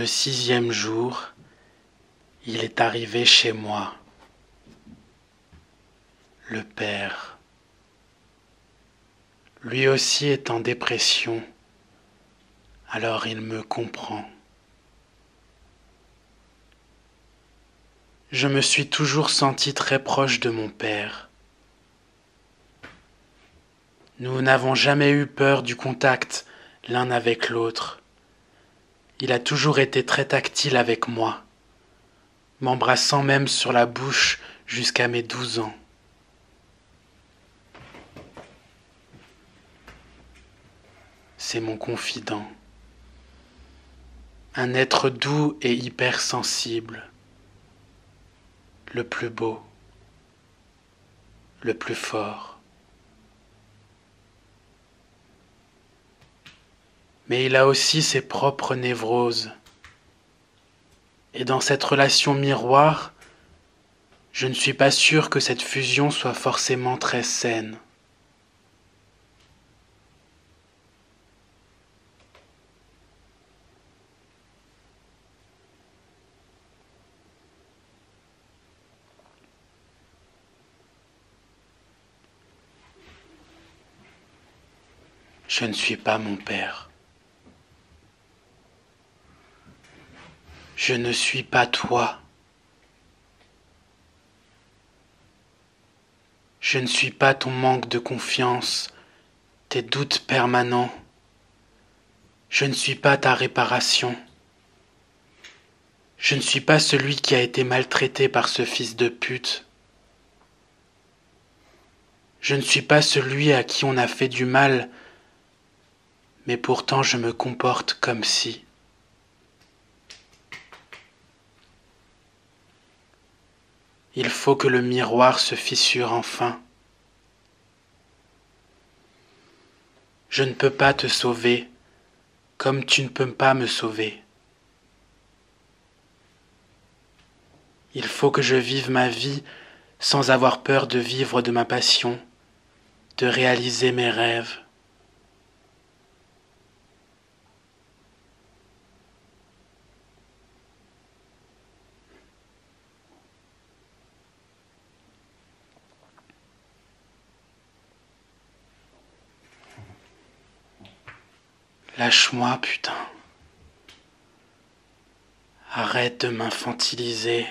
Le 6e jour, il est arrivé chez moi, le père. Lui aussi est en dépression, alors il me comprend. Je me suis toujours senti très proche de mon père. Nous n'avons jamais eu peur du contact l'un avec l'autre. Il a toujours été très tactile avec moi, m'embrassant même sur la bouche jusqu'à mes 12 ans. C'est mon confident. Un être doux et hypersensible. Le plus beau. Le plus fort. Mais il a aussi ses propres névroses. Et dans cette relation miroir, je ne suis pas sûr que cette fusion soit forcément très saine. Je ne suis pas mon père. Je ne suis pas toi. Je ne suis pas ton manque de confiance, tes doutes permanents. Je ne suis pas ta réparation. Je ne suis pas celui qui a été maltraité par ce fils de pute. Je ne suis pas celui à qui on a fait du mal, mais pourtant je me comporte comme si. Il faut que le miroir se fissure enfin. Je ne peux pas te sauver, comme tu ne peux pas me sauver. Il faut que je vive ma vie sans avoir peur de vivre de ma passion, de réaliser mes rêves. Lâche-moi, putain. Arrête de m'infantiliser.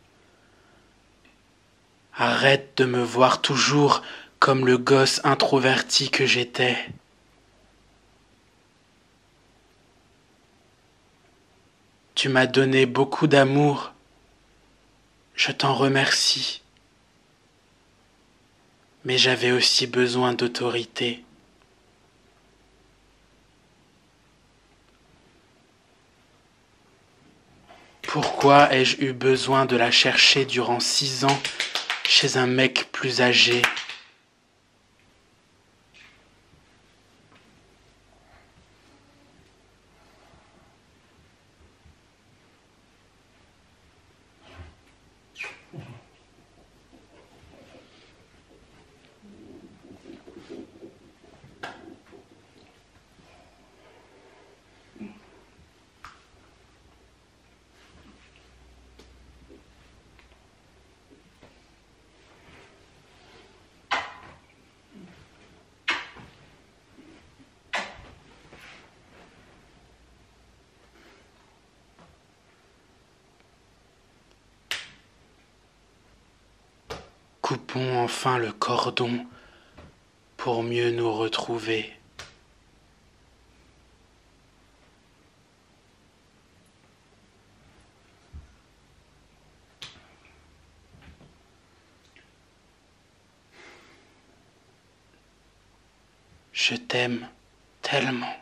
Arrête de me voir toujours comme le gosse introverti que j'étais. Tu m'as donné beaucoup d'amour. Je t'en remercie. Mais j'avais aussi besoin d'autorité. Pourquoi ai-je eu besoin de la chercher durant 6 ans chez un mec plus âgé ? Coupons enfin le cordon pour mieux nous retrouver. Je t'aime tellement.